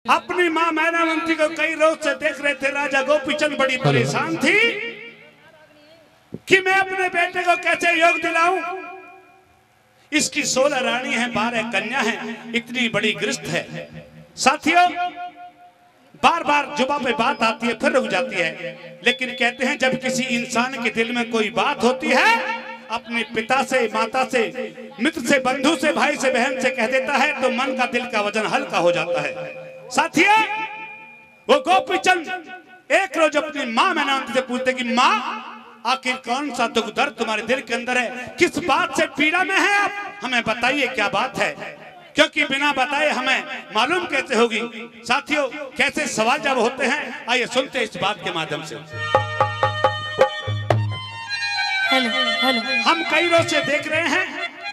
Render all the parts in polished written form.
अपनी मां मैनावंती को कई रोज से देख रहे थे। राजा गोपीचंद बड़ी परेशान थी कि मैं अपने बेटे को कैसे योग दिलाऊं। इसकी 16 रानी है, 12 कन्या है, इतनी बड़ी गृहस्थ है। साथियों, बार बार जुबा पे बात आती है फिर रुक जाती है, लेकिन कहते हैं जब किसी इंसान के दिल में कोई बात होती है, अपने पिता से, माता से, मित्र से, बंधु से, भाई से, बहन से कह देता है तो मन का, दिल का वजन हल्का हो जाता है। साथियों, वो गोपीचंद एक रोज अपनी मां मैनावती से पूछते कि मां, आखिर कौन सा दुख दर्द तुम्हारे दिल के अंदर है, किस बात से पीड़ा में है आप, हमें बताइए क्या बात है, क्योंकि बिना बताए हमें मालूम कैसे होगी। साथियों, कैसे सवाल जब होते हैं, आइए सुनते हैं इस बात के माध्यम से। हेलो हेलो, हम कई रोज से देख रहे हैं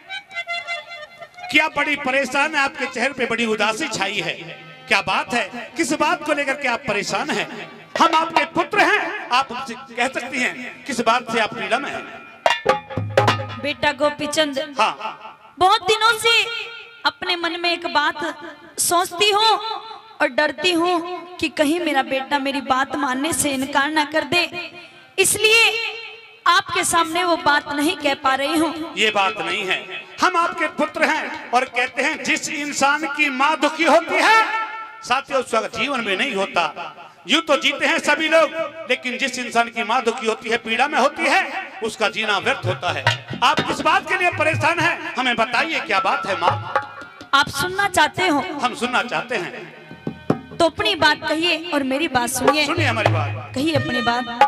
कि आप बड़ी परेशान है, आपके चेहरे पे बड़ी उदासी छाई है। क्या बात है, किस बात को लेकर के आप परेशान हैं? हम आपके पुत्र हैं, आप हमसे कह सकती हैं किस बात से आप पीड़ा में हैं? बेटा गोपीचंद, हाँ, बहुत दिनों से अपने मन में एक बात सोचती हूँ और डरती हूँ कि कहीं मेरा बेटा मेरी बात मानने से इनकार ना कर दे, इसलिए आपके सामने वो बात नहीं कह पा रही हूँ। ये बात नहीं है, हम आपके पुत्र हैं और कहते हैं जिस इंसान की माँ दुखी होती है, साथियों, उसका जीवन में नहीं होता। यूं तो जीते हैं सभी लोग, लेकिन जिस इंसान की माँ दुखी होती है, पीड़ा में होती है, उसका जीना व्यर्थ होता है। आप किस बात के लिए परेशान हैं, हमें बताइए क्या बात है माँ? आप सुनना चाहते हो? हम सुनना चाहते हैं। तो अपनी बात कहिए और मेरी बात सुनिए। सुनिए हमारी बात, कहिए अपनी बात।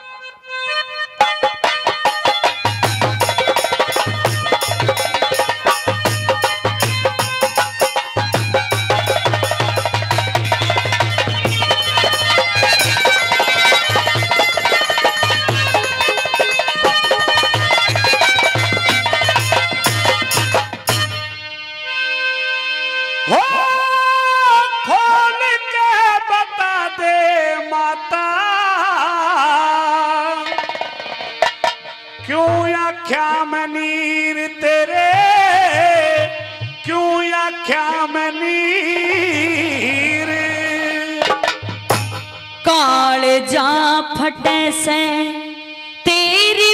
जा फटे से तेरी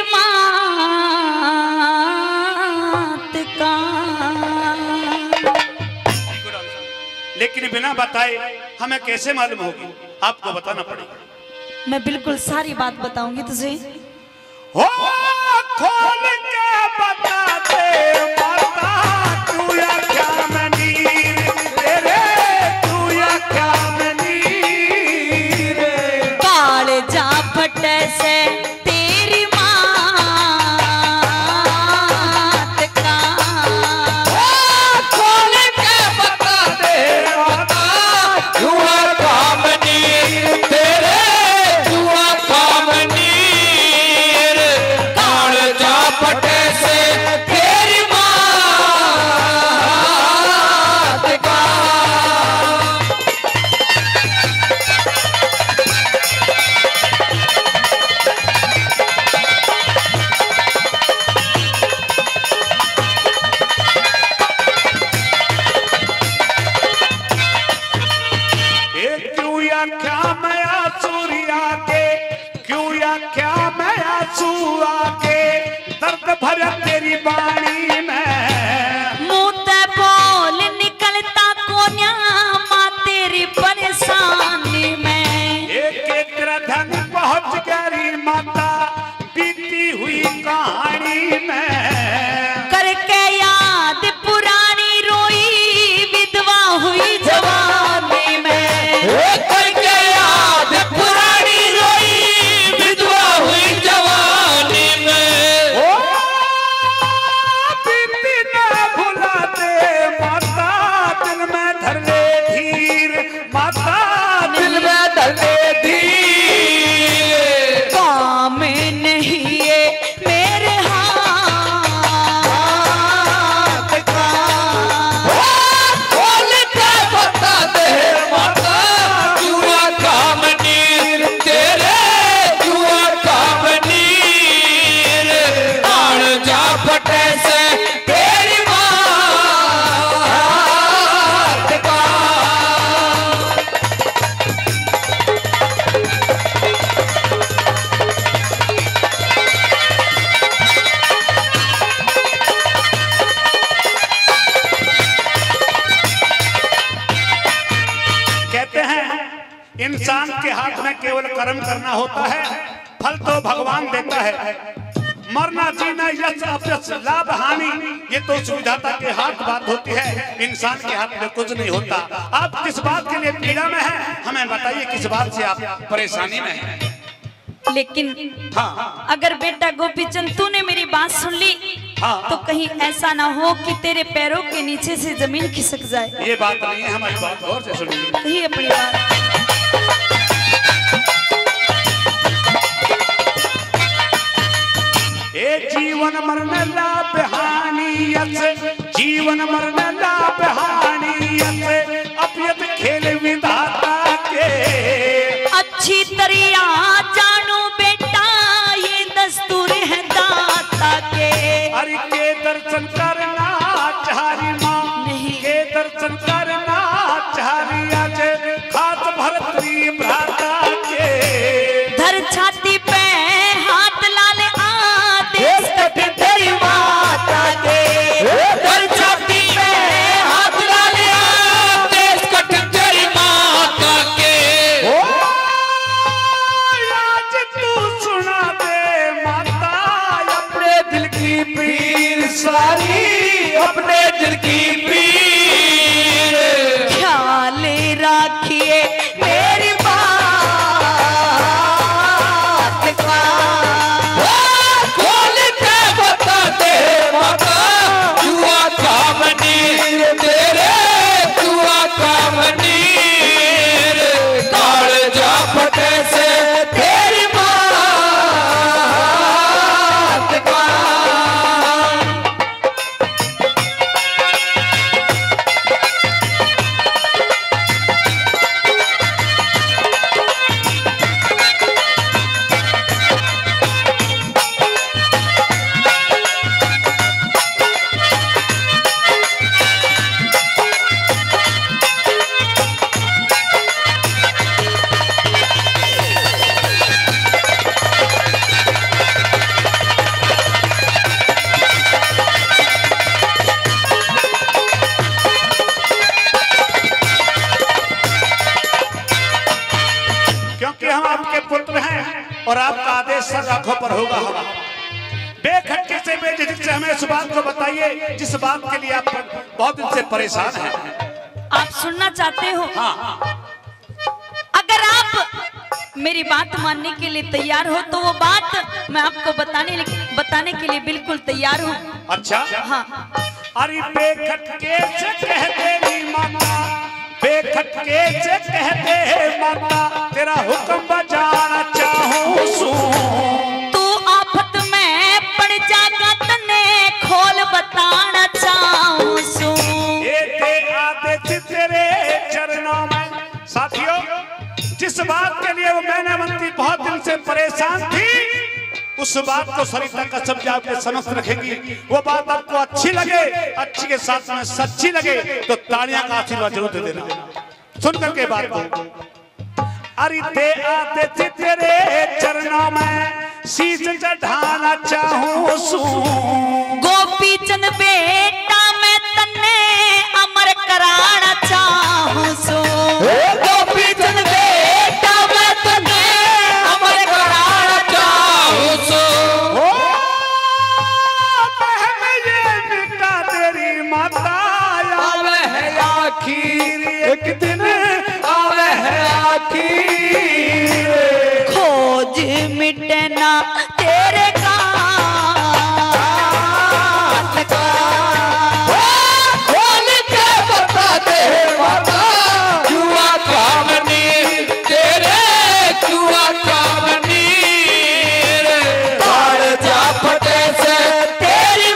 मात का, लेकिन बिना बताए हमें कैसे मालूम होगी? आपको बताना पड़ेगा। मैं बिल्कुल सारी बात बताऊंगी तुझे। हो खोल के बता दे माता, तू या क्या मनीर तेरे, तू या क्या मनीर, काल जा फटे से तेरी मात का, खोल के बता दे माता, तू या क्या मनीर तेरे, तू या क्या मनीर, काल जा फटे से तेरी मात का। क्यों या क्या मैं आसूरिया के, क्यों या क्या मैं आसूआ के, दर्द भरा तेरी बाणी में, मुंह ते बोल निकलता कोन्या माँ तेरी परेशानी में, एक तेरा धन पहुंच गई माता बीती हुई कहानी में, करके याद पुरानी रोई विधवा हुई जवानी में, करके याद पुरानी रोई विधवा हुई जवानी में, ओ बीती ना भुला दे माता, दिल में धर ले धीर माता, दिल में धर ले धीर, काम नहीं ये मेरे हाथ इंसान के हाथ में केवल कर्म करना होता है, फल तो भगवान देता है। मरना जीना यश अपयश लाभ हानि ये तो सुविधाता के हाथ बात होती है, इंसान के हाथ में कुछ नहीं होता। आप किस बात के लिए पीड़ा में हैं, हमें बताइए किस बात से आप परेशानी में हैं। लेकिन हाँ अगर बेटा गोपीचंद तूने मेरी बात सुन ली हाँ। तो कहीं ऐसा ना हो कि तेरे पैरों के नीचे से जमीन खिसक जाए। ये बात नहीं है, हमारी बात गौर से सुनिए। कही अपनी बात। ए जीवन मरण लाभ हानि यस, जीवन मरण लाभ हानि यस, अपयत खेल विधाता के। अच्छी तरिया जानू बेटा ये दस्तूर है दाता के। अरे के दर्शन करना चारी माँ, नहीं के दर्शन करना चारी आज खात भरतरी भ्राता के। धर छाती पे हाथ लाल आदेश कट तेरी माता के। धर छाती पे हाथ लाल आदेश कट तेरी माता के। ओ आज तू सुना दे माता अपने दिल की पीर सारी, अपने दिल की पीर। ख्याल राखिए मेरी बात का। खोल के बता दे माता, जुआ का मनीर तेरे, जुआ का मनीर। कालजा फटे से तेरी बात का। क्योंकि हम आपके पुत्र हैं और आपका आदेश सर आंखों पर होगा हवा। बेखटके से बेझिझक से हमें इस बात को बताइए जिस बात के लिए आप बहुत दिन से परेशान हैं। आप सुनना चाहते हो? हाँ अगर आप मेरी बात मानने के लिए तैयार हो तो वो बात मैं आपको बताने के लिए बिल्कुल तैयार हूँ। अच्छा हाँ अरे बेखटके से कहते नी माता, बेखटके से कहते हैं माता, तेरा हुक्म बजाना चाहूं सू। तू आफत में पड़ जागा तने खोल बताना चाहूं सू। ये ते आदेश तेरे चरणों में। साथियों जिस बात के लिए वो मैनावंती बहुत दिन से परेशान थी, उस बात को सरिता का शब्द आपके समक्ष रखेंगी। वो बात आपको अच्छी लगे, अच्छी के साथ में सच्ची लगे तो तालियां का आशीर्वाद जरूर दे देना। सुन करके बात को। अरे ते आदेश तेरे चरणों में शीश चढ़ाना चाहूं सू। गोपीचंद बेटा मैं तन्ने अमर कराना चाहूं सू। गोपीचंद बेटा मैं तन्ने अमर कराना चाहूं सू। ओ बहन ये बेटा तेरी माता आवे है आखिर एक दिन, आवे है आखिर। खोज मिटना तेरे काल का। खोल के बता दे माता, जुआ का मनीर तेरे, जुआ का मनीर। कालजा फटे से तेरी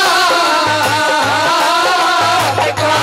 बात का।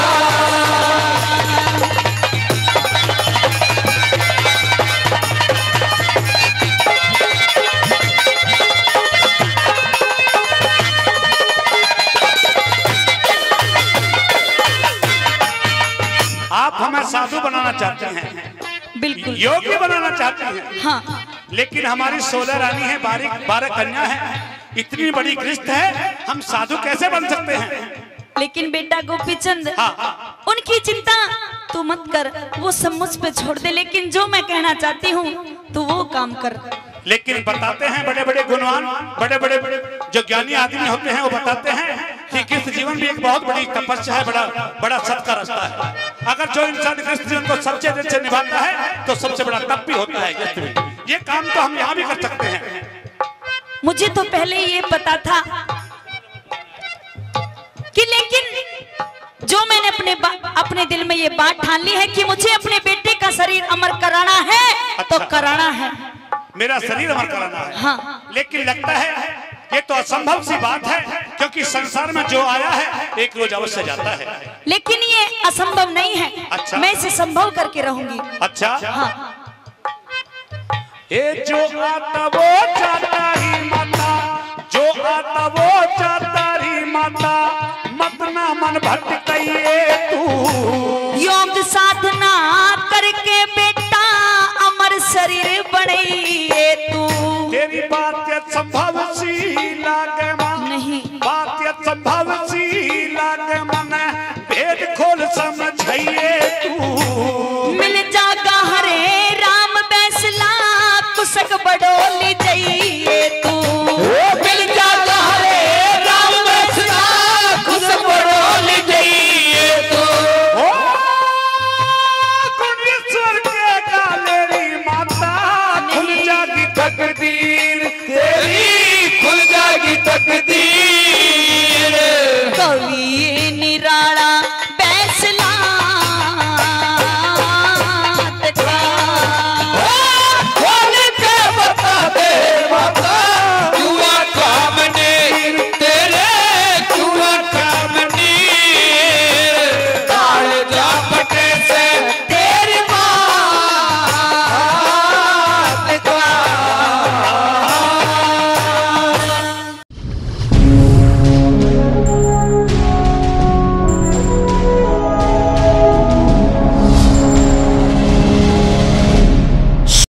आप हमें साधु बनाना चाहते हैं, बिल्कुल योग्य बनाना चाहते हैं, हाँ। लेकिन हमारी 16 रानी है, 12 कन्या है, इतनी बड़ी गृहस्थ है, हम साधु कैसे बन सकते हैं? लेकिन बेटा गोपीचंद हाँ। उनकी चिंता तू मत कर, वो सब मुझ पे छोड़ दे, लेकिन जो मैं कहना चाहती हूँ तू वो काम कर। लेकिन बताते हैं बड़े बड़े गुणवान, बड़े बड़े जो ज्ञानी आदमी होते हैं वो बताते हैं कि कृष्ण जीवन भी एक बहुत बड़ी तपस्या है, बड़ा बड़ा सत का रास्ता है। अगर जो इंसान कृष्ण जीवन को सच्चे दिल से निभाता है तो सबसे बड़ा तप भी होता है कृष्ण में। ये काम तो हम यहाँ भी कर सकते हैं। मुझे तो पहले ये पता था कि, लेकिन जो मैंने अपने दिल में ये बात ठान ली है कि मुझे अपने बेटे का शरीर अमर कराना है। अच्छा। तो कराना है, मेरा शरीर अमर कराना है। हाँ। लेकिन लगता है ये तो असंभव सी बात है, क्योंकि संसार में जो आया है एक रोज अवश्य जाता है। लेकिन ये असंभव नहीं है। अच्छा। मैं इसे संभव करके रहूंगी। अच्छा। हाँ। ये जो आता वो जाता ही माता, जो आता वो जाता ही माता, मत ना मन भटकाइए तू। योग साधना करके बेटा अमर शरीर बनाइए तू। तेरी बात ये संभव सी लागे मन, नहीं, बात ये संभव सी लागे मन, भेद खोल समझाइए तू। मिल जागा हरे राम बैसला, कुसक बडोली जाइए तू। मिल जाता हरे राम बैसला, कुसक बडोली जाइए तू। ओ गुणेश्वर के गालेरी माता, खुल जागी तकदीर तेरी खुल जाएगी तकदीर। कवि